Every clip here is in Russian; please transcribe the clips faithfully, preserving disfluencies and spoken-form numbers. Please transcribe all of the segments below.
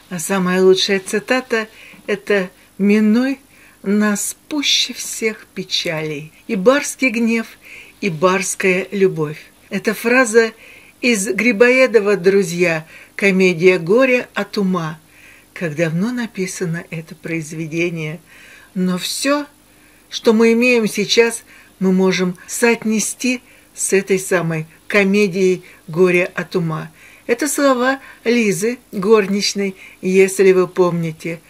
А самая лучшая цитата – это «Минуй нас пуще всех печалей, и барский гнев, и барская любовь». Эта фраза из Грибоедова «Друзья», комедия «Горе от ума». Как давно написано это произведение, но все, что мы имеем сейчас, мы можем соотнести с этой самой комедией «Горе от ума». Это слова Лизы горничной, если вы помните.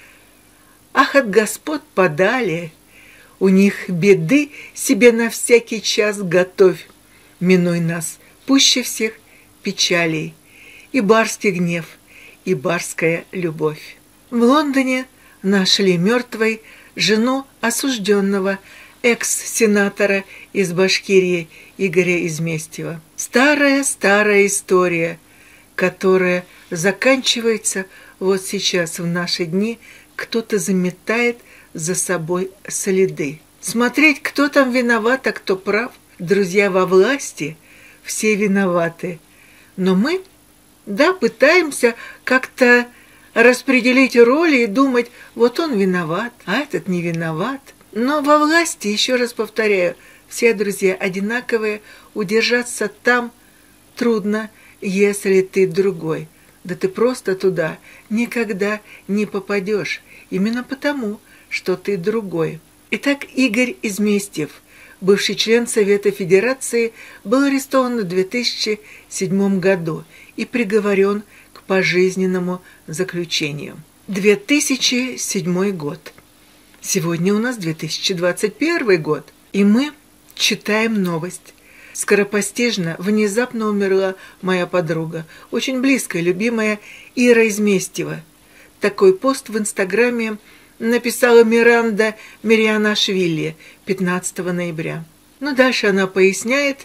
«Ах, от господ подали, у них беды себе на всякий час готовь, минуй нас пуще всех печалей, и барский гнев, и барская любовь». В Лондоне нашли мертвой жену осужденного экс-сенатора из Башкирии Игоря Изместьева. Старая-старая история, которая заканчивается вот сейчас, в наши дни. Кто-то заметает за собой следы. Смотреть, кто там виноват, а кто прав. Друзья, во власти все виноваты. Но мы, да, пытаемся как-то распределить роли и думать, вот он виноват, а этот не виноват. Но во власти, еще раз повторяю, все друзья одинаковые, удержаться там трудно, если ты другой. Да ты просто туда никогда не попадешь, именно потому, что ты другой. Итак, Игорь Изместьев, бывший член Совета Федерации, был арестован в две тысячи седьмом году и приговорен к пожизненному заключению. две тысячи седьмой год. Сегодня у нас две тысячи двадцать первый год, и мы читаем новость. Скоропостижно, внезапно умерла моя подруга, очень близкая, любимая Ира Изместьева. Такой пост в Инстаграме написала Миранда Мирианашвили пятнадцатого ноября. Но дальше она поясняет,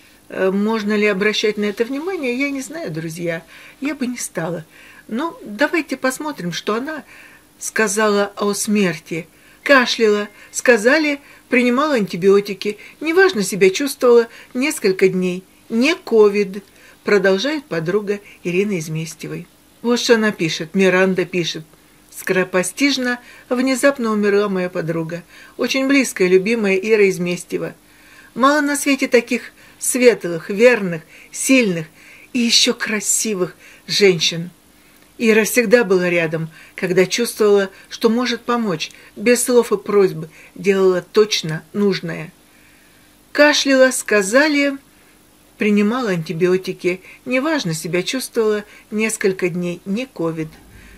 можно ли обращать на это внимание, я не знаю, друзья, я бы не стала. Но давайте посмотрим, что она сказала о смерти. Кашляла, сказали, принимала антибиотики, неважно себя чувствовала несколько дней. Не ковид, продолжает подруга Ирины Изместьевой. Вот что она пишет, Миранда пишет. Скоропостижно, внезапно умерла моя подруга, очень близкая, любимая Ира Изместьева. Мало на свете таких светлых, верных, сильных и еще красивых женщин. Ира всегда была рядом, когда чувствовала, что может помочь, без слов и просьб, делала точно нужное. Кашляла, сказали, принимала антибиотики, неважно себя чувствовала несколько дней, не ковид.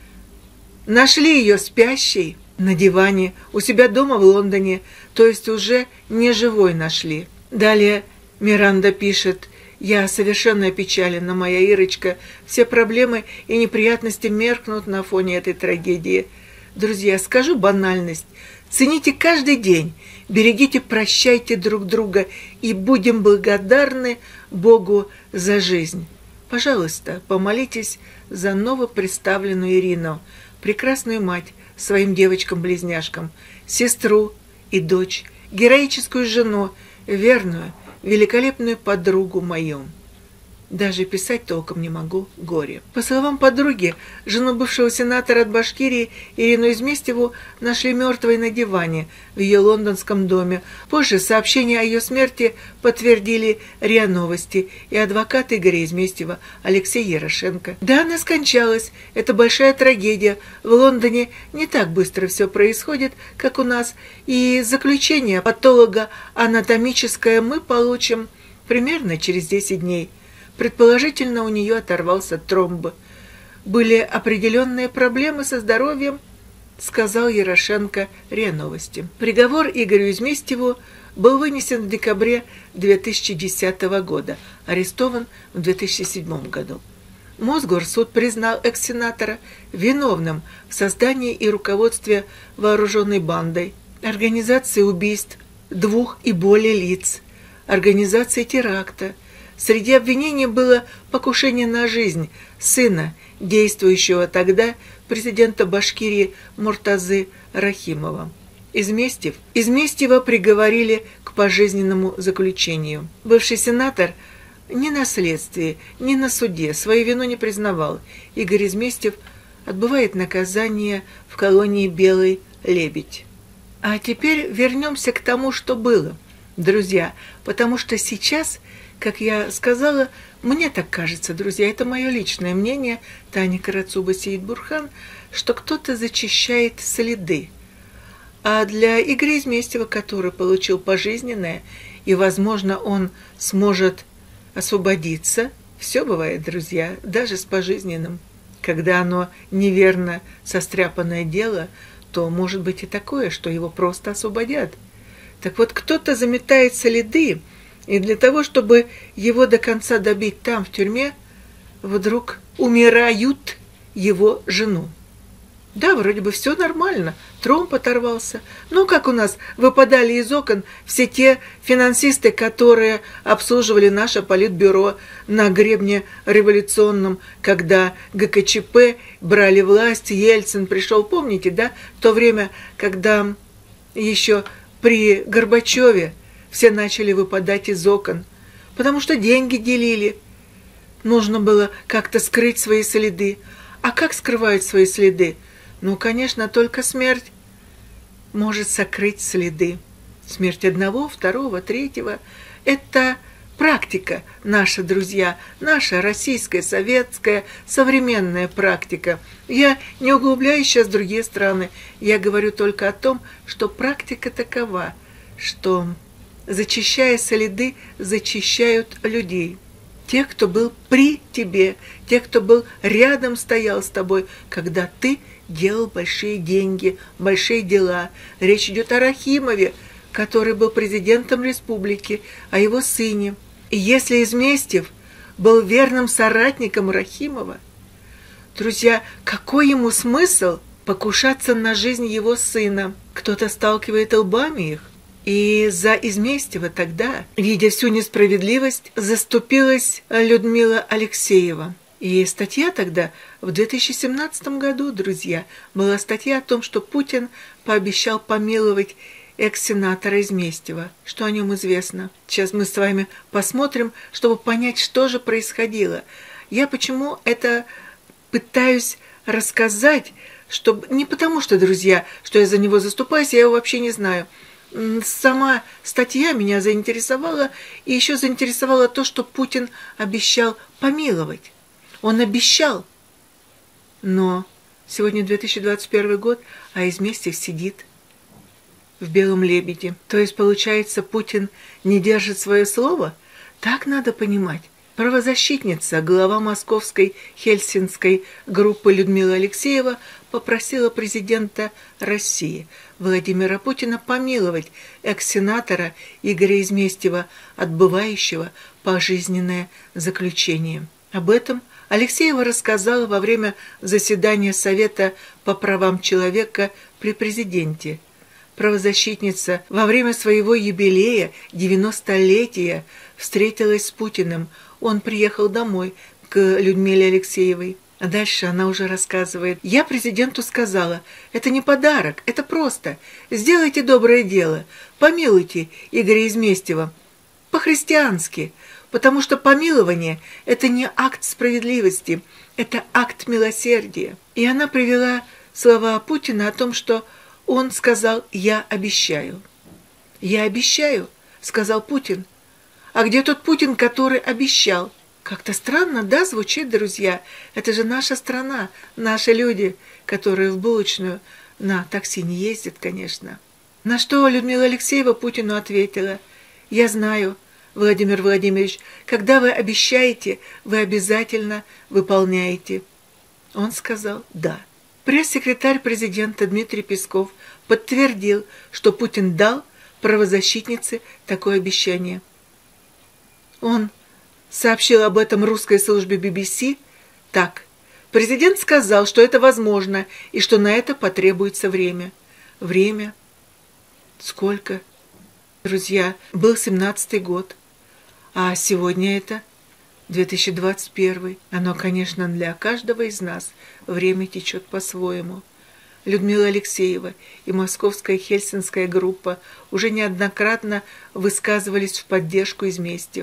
Нашли ее спящей на диване у себя дома в Лондоне, то есть уже не живой нашли. Далее Миранда пишет: «Я совершенно опечалена, моя Ирочка. Все проблемы и неприятности меркнут на фоне этой трагедии. Друзья, скажу банальность. Цените каждый день, берегите, прощайте друг друга и будем благодарны Богу за жизнь. Пожалуйста, помолитесь за новоприставленную Ирину, прекрасную мать своим девочкам-близняшкам, сестру и дочь, героическую жену, верную, великолепную подругу мою. Даже писать толком не могу, горе». По словам подруги, жену бывшего сенатора от Башкирии Ирину Изместьеву нашли мертвой на диване в ее лондонском доме. Позже сообщение о ее смерти подтвердили РИА Новости и адвокат Игоря Изместьева Алексей Ярошенко. Да, она скончалась. Это большая трагедия. В Лондоне не так быстро все происходит, как у нас, и заключение патолого-анатомическое мы получим примерно через десять дней. Предположительно, у нее оторвался тромб. Были определенные проблемы со здоровьем, сказал Ярошенко РИА Новости. Приговор Игорю Изместьеву был вынесен в декабре две тысячи десятого года, арестован в две тысячи седьмом году. Мосгорсуд признал экс-сенатора виновным в создании и руководстве вооруженной бандой, организации убийств двух и более лиц, организации теракта. Среди обвинений было покушение на жизнь сына действующего тогда президента Башкирии Муртазы Рахимова. Изместьев, Изместьева приговорили к пожизненному заключению. Бывший сенатор ни на следствии, ни на суде свою вину не признавал. Игорь Изместьев отбывает наказание в колонии «Белый лебедь». А теперь вернемся к тому, что было, друзья, потому что сейчас, как я сказала, мне так кажется, друзья, это мое личное мнение, Таня Карацуба Сейитбурхан, что кто-то зачищает следы. А для Игоря Изместьева, который получил пожизненное, и, возможно, он сможет освободиться, все бывает, друзья, даже с пожизненным. Когда оно неверно состряпанное дело, то может быть и такое, что его просто освободят. Так вот, кто-то заметает следы, и для того, чтобы его до конца добить там, в тюрьме, вдруг умирают его жену. Да, вроде бы все нормально, тромб оторвался. Ну, как у нас выпадали из окон все те финансисты, которые обслуживали наше политбюро на гребне революционном, когда ГКЧП брали власть, Ельцин пришел, помните, да, в то время, когда еще при Горбачеве все начали выпадать из окон, потому что деньги делили, нужно было как-то скрыть свои следы. А как скрывают свои следы? Ну, конечно, только смерть может сокрыть следы. Смерть одного, второго, третьего – это практика наша, друзья, наша российская, советская, современная практика. Я не углубляюсь сейчас в другие страны, я говорю только о том, что практика такова, что, зачищая следы, зачищают людей. Тех, кто был при тебе, тех, кто был рядом, стоял с тобой, когда ты делал большие деньги, большие дела. Речь идет о Рахимове, который был президентом республики, о его сыне. И если Изместьев был верным соратником Рахимова, друзья, какой ему смысл покушаться на жизнь его сына? Кто-то сталкивает лбами их. И за Изместьева тогда, видя всю несправедливость, заступилась Людмила Алексеева. И статья тогда, в две тысячи семнадцатом году, друзья, была статья о том, что Путин пообещал помиловать экс-сенатора Изместьева. Что о нем известно? Сейчас мы с вами посмотрим, чтобы понять, что же происходило. Я почему это пытаюсь рассказать, чтобы не потому что, друзья, что я за него заступаюсь, я его вообще не знаю. Сама статья меня заинтересовала, и еще заинтересовало то, что Путин обещал помиловать. Он обещал, но сегодня две тысячи двадцать первый год, а Изместьев сидит в «Белом лебеде». То есть, получается, Путин не держит свое слово? Так надо понимать. Правозащитница, глава московской хельсинской группы Людмила Алексеева попросила президента России Владимира Путина помиловать экс-сенатора Игоря Изместьева, отбывающего пожизненное заключение. Об этом Алексеева рассказала во время заседания Совета по правам человека при президенте. Правозащитница во время своего юбилея, девяностолетия, встретилась с Путиным. Он приехал домой к Людмиле Алексеевой. А дальше она уже рассказывает. «Я президенту сказала, это не подарок, это просто. Сделайте доброе дело, помилуйте Игоря Изместьева. По-христиански, потому что помилование – это не акт справедливости, это акт милосердия». И она привела слова Путина о том, что он сказал «я обещаю». «Я обещаю», – сказал Путин. А где тот Путин, который обещал? Как-то странно, да, звучит, друзья? Это же наша страна, наши люди, которые в булочную на такси не ездят, конечно. На что Людмила Алексеева Путину ответила: «Я знаю, Владимир Владимирович, когда вы обещаете, вы обязательно выполняете». Он сказал «да». Пресс-секретарь президента Дмитрий Песков подтвердил, что Путин дал правозащитнице такое обещание. Он сообщил об этом русской службе би би си так. Президент сказал, что это возможно и что на это потребуется время. Время? Сколько? Друзья, был семнадцатый год, а сегодня это две тысячи двадцать первый. Оно, конечно, для каждого из нас время течет по-своему. Людмила Алексеева и московская хельсинская группа уже неоднократно высказывались в поддержку Изместьева.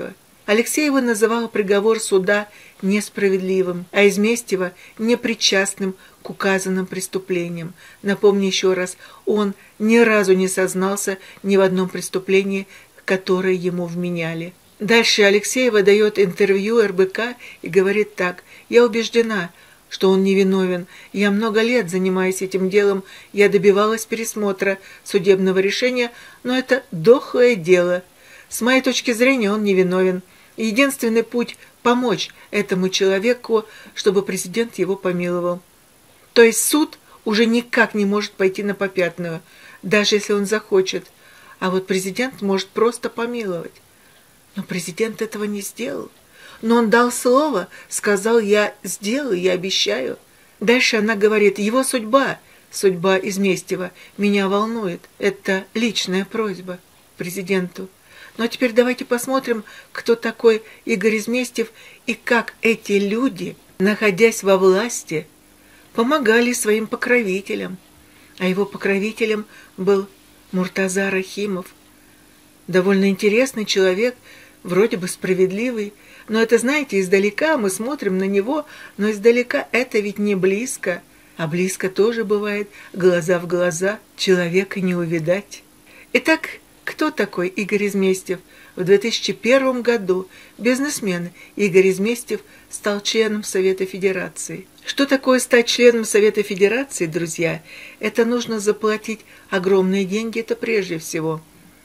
Алексеева называла приговор суда несправедливым, а Изместьева непричастным к указанным преступлениям. Напомню еще раз, он ни разу не сознался ни в одном преступлении, которое ему вменяли. Дальше Алексеева дает интервью эр бэ ка и говорит так: «Я убеждена, что он невиновен. Я много лет занимаюсь этим делом, я добивалась пересмотра судебного решения, но это дохлое дело. С моей точки зрения он невиновен. Единственный путь – помочь этому человеку, чтобы президент его помиловал». То есть суд уже никак не может пойти на попятную, даже если он захочет. А вот президент может просто помиловать. Но президент этого не сделал. Но он дал слово, сказал: «Я сделаю, я обещаю». Дальше она говорит: «Его судьба, судьба Изместьева, меня волнует. Это личная просьба президенту». Но теперь давайте посмотрим, кто такой Игорь Изместьев и как эти люди, находясь во власти, помогали своим покровителям. А его покровителем был Муртаза Рахимов. Довольно интересный человек, вроде бы справедливый, но это, знаете, издалека мы смотрим на него, но издалека это ведь не близко, а близко тоже бывает, глаза в глаза, человека не увидать. Итак, кто такой Игорь Изместьев? В две тысячи первом году бизнесмен Игорь Изместьев стал членом Совета Федерации. Что такое стать членом Совета Федерации, друзья? Это нужно заплатить огромные деньги, это прежде всего.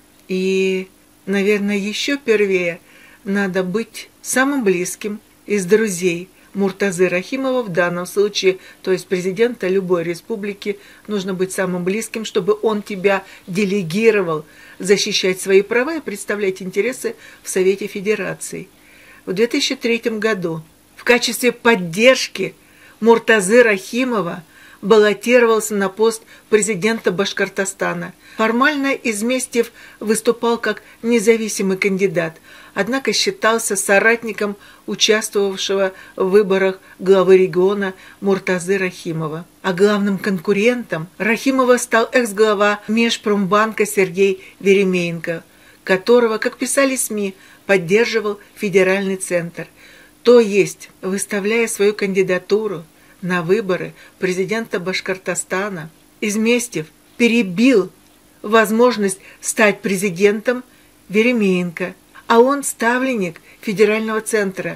И, наверное, еще первее надо быть самым близким из друзей Муртазы Рахимова в данном случае, то есть президента любой республики, нужно быть самым близким, чтобы он тебя делегировал защищать свои права и представлять интересы в Совете Федерации. В две тысячи третьем году в качестве поддержки Муртазы Рахимова баллотировался на пост президента Башкортостана. Формально Изместьев выступал как независимый кандидат, однако считался соратником участвовавшего в выборах главы региона Муртазы Рахимова. А главным конкурентом Рахимова стал экс-глава Межпромбанка Сергей Веремеенко, которого, как писали СМИ, поддерживал федеральный центр. То есть, выставляя свою кандидатуру на выборы президента Башкортостана, Изместьев перебил возможность стать президентом Веремеенко, а он ставленник федерального центра.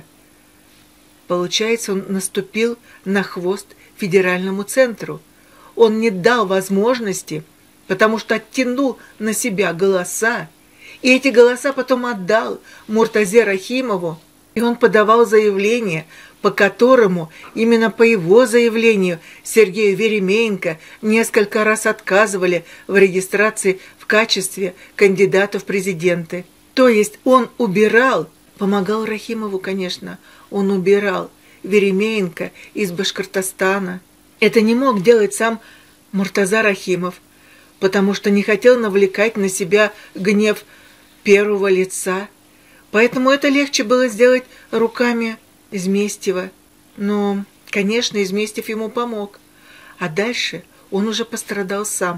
Получается, он наступил на хвост федеральному центру. Он не дал возможности, потому что оттянул на себя голоса, и эти голоса потом отдал Муртазе Рахимову, и он подавал заявление, по которому, именно по его заявлению, Сергею Веремеенко несколько раз отказывали в регистрации в качестве кандидата в президенты. То есть он убирал, помогал Рахимову, конечно, он убирал Веремеенко из Башкортостана. Это не мог делать сам Муртаза Рахимов, потому что не хотел навлекать на себя гнев первого лица. Поэтому это легче было сделать руками Изместьева. Но, конечно, Изместьев ему помог. А дальше он уже пострадал сам,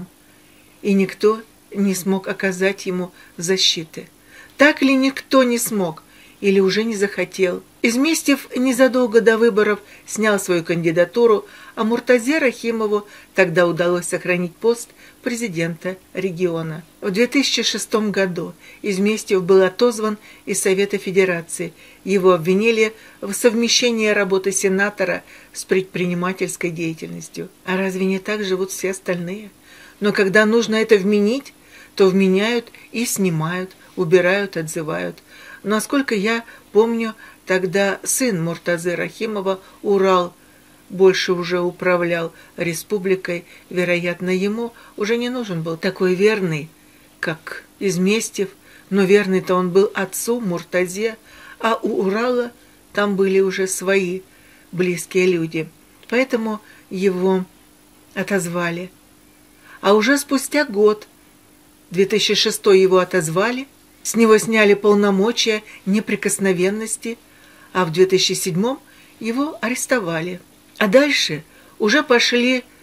и никто не смог оказать ему защиты. Так ли никто не смог, или уже не захотел? Изместьев незадолго до выборов снял свою кандидатуру, а Муртазе Рахимову тогда удалось сохранить пост президента региона. В две тысячи шестом году Изместьев был отозван из Совета Федерации. Его обвинили в совмещении работы сенатора с предпринимательской деятельностью. А разве не так живут все остальные? Но когда нужно это вменить, то вменяют и снимают, убирают, отзывают. Насколько я помню, тогда сын Муртазы Рахимова, Урал, больше уже управлял республикой. Вероятно, ему уже не нужен был такой верный, как Изместьев, но верный-то он был отцу Муртазе, а у Урала там были уже свои близкие люди. Поэтому его отозвали. А уже спустя год, две тысячи шестой, его отозвали, с него сняли полномочия неприкосновенности, а в две тысячи седьмом его арестовали. А дальше уже пошли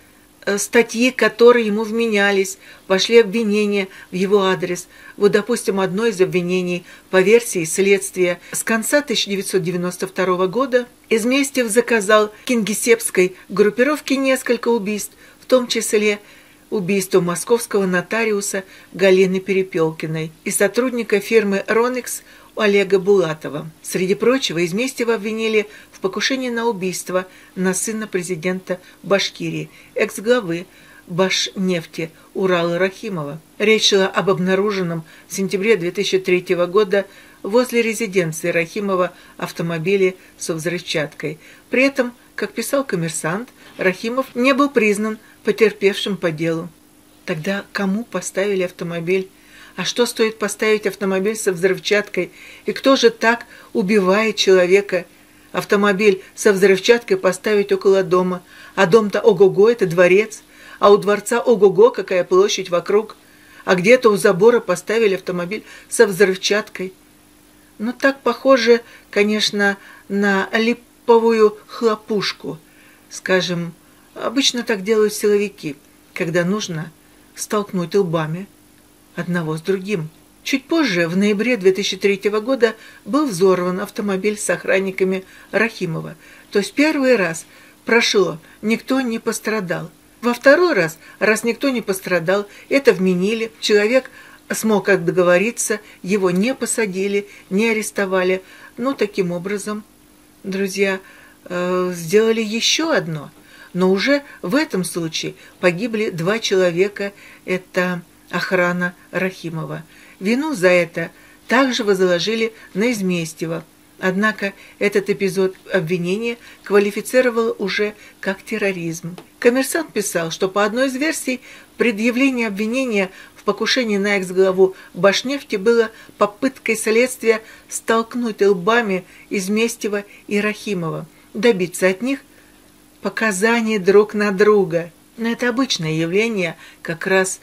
статьи, которые ему вменялись, пошли обвинения в его адрес. Вот, допустим, одно из обвинений по версии следствия с конца тысяча девятьсот девяносто второго года Изместьев заказал кингисеппской группировке несколько убийств, в том числе убийство московского нотариуса Галины Перепелкиной и сотрудника фирмы «Ронекс» Олега Булатова. Среди прочего, Изместьева обвинили в покушении на убийство на сына президента Башкирии, экс-главы Башнефти Урала Рахимова. Речь шла об обнаруженном в сентябре две тысячи третьего года возле резиденции Рахимова автомобиле со взрывчаткой. При этом, как писал «Коммерсант», Рахимов не был признан потерпевшим по делу. Тогда кому поставили автомобиль? А что стоит поставить автомобиль со взрывчаткой? И кто же так убивает человека? Автомобиль со взрывчаткой поставить около дома. А дом-то ого-го, это дворец. А у дворца ого-го, какая площадь вокруг. А где-то у забора поставили автомобиль со взрывчаткой. Ну, так похоже, конечно, на липовую хлопушку. Скажем, обычно так делают силовики, когда нужно столкнуть лбами одного с другим. Чуть позже, в ноябре две тысячи третьего года, был взорван автомобиль с охранниками Рахимова. То есть первый раз прошло, никто не пострадал. Во второй раз, раз никто не пострадал, это вменили, человек смог как договориться, его не посадили, не арестовали. Ну, таким образом, друзья, э, сделали еще одно. Но уже в этом случае погибли два человека, это охрана Рахимова. Вину за это также возложили на Изместьева. Однако этот эпизод обвинения квалифицировал уже как терроризм. «Коммерсант» писал, что по одной из версий предъявление обвинения в покушении на экс-главу Башнефти было попыткой следствия столкнуть лбами Изместьева и Рахимова, добиться от них показаний друг на друга. Но это обычное явление как раз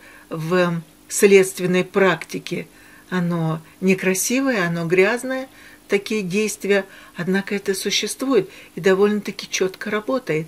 в следственной практике. Оно некрасивое, оно грязное, такие действия, однако это существует и довольно-таки четко работает.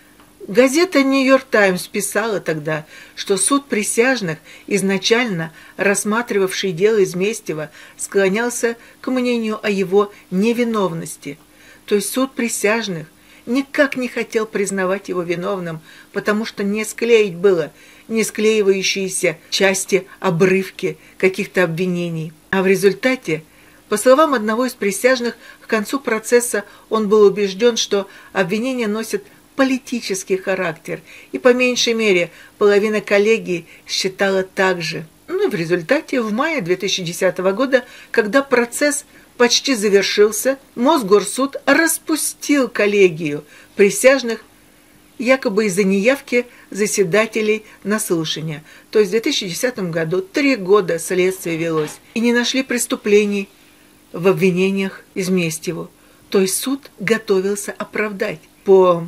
Газета «Нью-Йорк Таймс» писала тогда, что суд присяжных, изначально рассматривавший дело Изместьева, склонялся к мнению о его невиновности. То есть суд присяжных никак не хотел признавать его виновным, потому что не склеить было не склеивающиеся части, обрывки каких-то обвинений. А в результате, по словам одного из присяжных, к концу процесса он был убежден, что обвинения носят политический характер, и по меньшей мере половина коллегии считала так же. Ну и в результате в мае две тысячи десятого года, когда процесс почти завершился, Мосгорсуд распустил коллегию присяжных якобы из-за неявки заседателей на слушание. То есть в две тысячи десятом году три года следствие велось, и не нашли преступлений в обвинениях Изместьеву. То есть суд готовился оправдать, по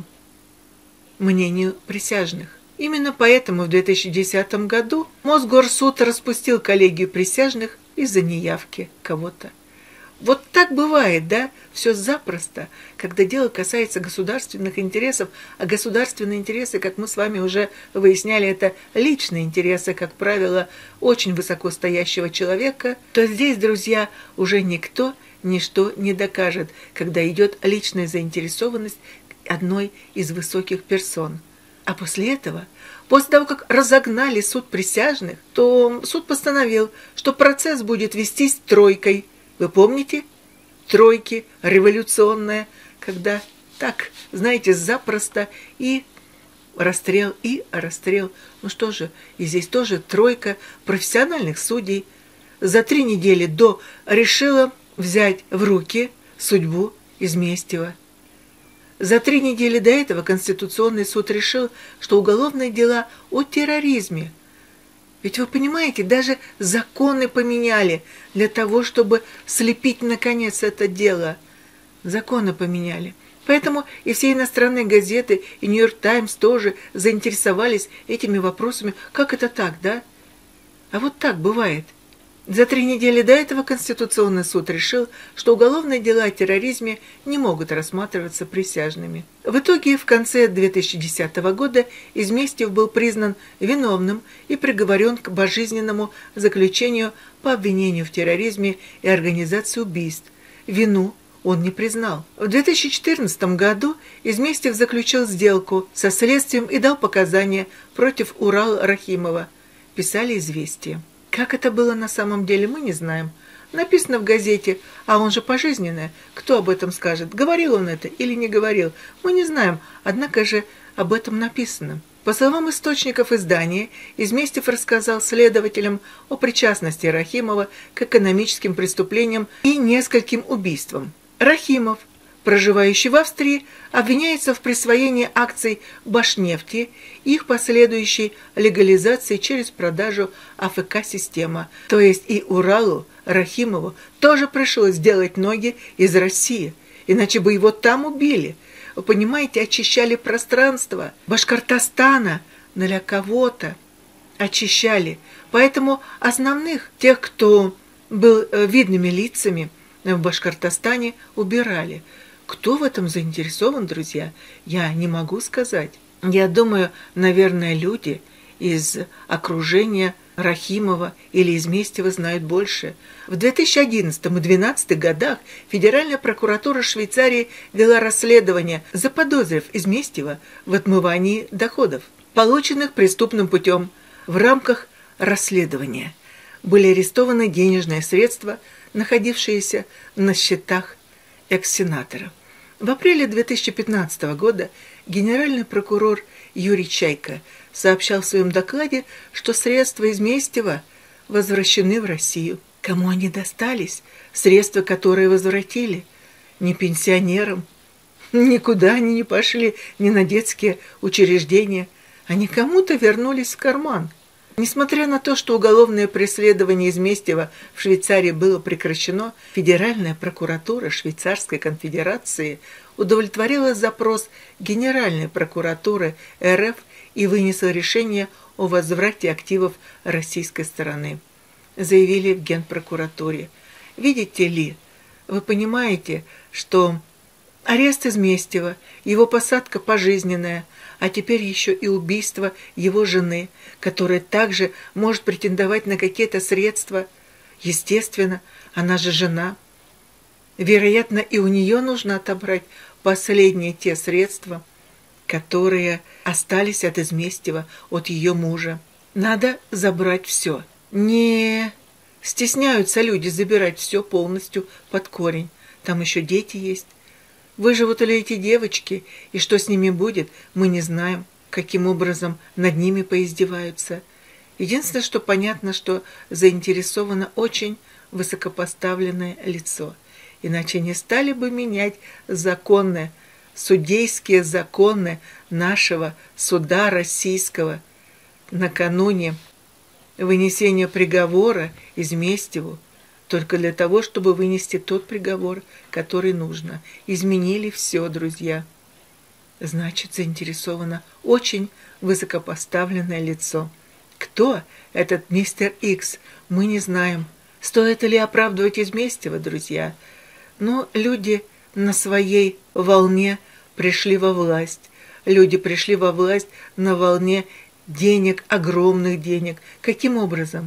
мнению присяжных. Именно поэтому в две тысячи десятом году Мосгорсуд распустил коллегию присяжных из-за неявки кого-то. Вот так бывает, да, все запросто, когда дело касается государственных интересов, а государственные интересы, как мы с вами уже выясняли, это личные интересы, как правило, очень высокостоящего человека, то здесь, друзья, уже никто ничто не докажет, когда идет личная заинтересованность одной из высоких персон. А после этого, после того, как разогнали суд присяжных, то суд постановил, что процесс будет вестись тройкой. Вы помните? Тройки, революционная, когда так, знаете, запросто и расстрел, и расстрел. Ну что же, и здесь тоже тройка профессиональных судей за три недели до решила взять в руки судьбу Изместьева. За три недели до этого Конституционный суд решил, что уголовные дела о терроризме. Ведь вы понимаете, даже законы поменяли для того, чтобы слепить, наконец, это дело. Законы поменяли. Поэтому и все иностранные газеты, и «Нью-Йорк Таймс» тоже заинтересовались этими вопросами. Как это так, да? А вот так бывает. За три недели до этого Конституционный суд решил, что уголовные дела о терроризме не могут рассматриваться присяжными. В итоге в конце две тысячи десятого года Изместьев был признан виновным и приговорен к пожизненному заключению по обвинению в терроризме и организации убийств. Вину он не признал. В две тысячи четырнадцатом году Изместьев заключил сделку со следствием и дал показания против Урала Рахимова, писали «Известия». Как это было на самом деле, мы не знаем. Написано в газете, а он же пожизненное. Кто об этом скажет? Говорил он это или не говорил? Мы не знаем, однако же об этом написано. По словам источников издания, Изместьев рассказал следователям о причастности Рахимова к экономическим преступлениям и нескольким убийствам. Рахимов, проживающий в Австрии, обвиняется в присвоении акций Башнефти и их последующей легализации через продажу А Ф К-система. То есть и Уралу Рахимову тоже пришлось сделать ноги из России, иначе бы его там убили. Вы понимаете, очищали пространство Башкортостана для кого-то. Очищали. Поэтому основных, тех, кто был видными лицами в Башкортостане, убирали. Кто в этом заинтересован, друзья, я не могу сказать. Я думаю, наверное, люди из окружения Рахимова или Изместьева знают больше. В две тысячи одиннадцатом и две тысячи двенадцатом годах Федеральная прокуратура Швейцарии вела расследование, заподозрив Изместьева в отмывании доходов, полученных преступным путем. В рамках расследования были арестованы денежные средства, находившиеся на счетах экс-сенатора. В апреле две тысячи пятнадцатого года генеральный прокурор Юрий Чайка сообщал в своем докладе, что средства Изместьева возвращены в Россию. Кому они достались? Средства, которые возвратили? Не пенсионерам. Никуда они не пошли, ни на детские учреждения. Они кому-то вернулись в карман. Несмотря на то, что уголовное преследование Изместьева в Швейцарии было прекращено, Федеральная прокуратура Швейцарской конфедерации удовлетворила запрос Генеральной прокуратуры Р Ф и вынесла решение о возврате активов российской стороны. Заявили в Генпрокуратуре. Видите ли, вы понимаете, что арест Изместьева, его посадка пожизненная, а теперь еще и убийство его жены, которая также может претендовать на какие-то средства. Естественно, она же жена. Вероятно, и у нее нужно отобрать последние те средства, которые остались от Изместьева, от ее мужа. Надо забрать все. Не стесняются люди забирать все полностью под корень. Там еще дети есть. Выживут ли эти девочки, и что с ними будет, мы не знаем, каким образом над ними поиздеваются. Единственное, что понятно, что заинтересовано очень высокопоставленное лицо. Иначе не стали бы менять законы, судейские законы нашего суда российского накануне вынесения приговора Изместьеву, только для того, чтобы вынести тот приговор, который нужно. Изменили все, друзья. Значит, заинтересовано очень высокопоставленное лицо. Кто этот мистер Икс, мы не знаем. Стоит ли оправдывать Изместьева, друзья? Но люди на своей волне пришли во власть. Люди пришли во власть на волне денег, огромных денег. Каким образом?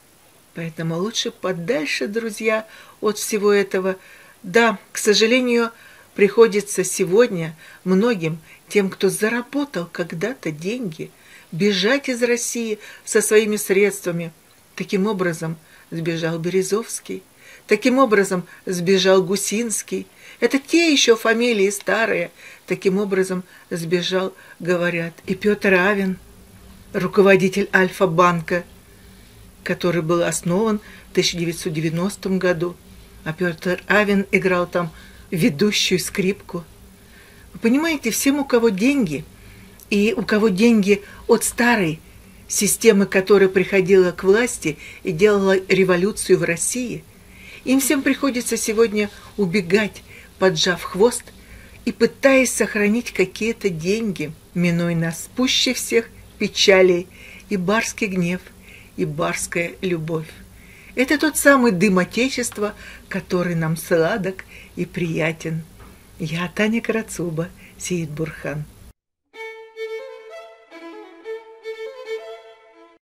Поэтому лучше подальше, друзья, от всего этого. Да, к сожалению, приходится сегодня многим, тем, кто заработал когда-то деньги, бежать из России со своими средствами. Таким образом сбежал Березовский, таким образом сбежал Гусинский. Это те еще фамилии старые. Таким образом сбежал, говорят, и Петр Авен, руководитель Альфа-банка, который был основан в тысяча девятьсот девяностом году. А Петр Авен играл там ведущую скрипку. Вы понимаете, всем, у кого деньги, и у кого деньги от старой системы, которая приходила к власти и делала революцию в России, им всем приходится сегодня убегать, поджав хвост и пытаясь сохранить какие-то деньги, минуя нас пуще всех печалей и барский гнев, и барская любовь. Это тот самый дым Отечества, который нам сладок и приятен. Я Таня Карацуба, Сеид Бурхан.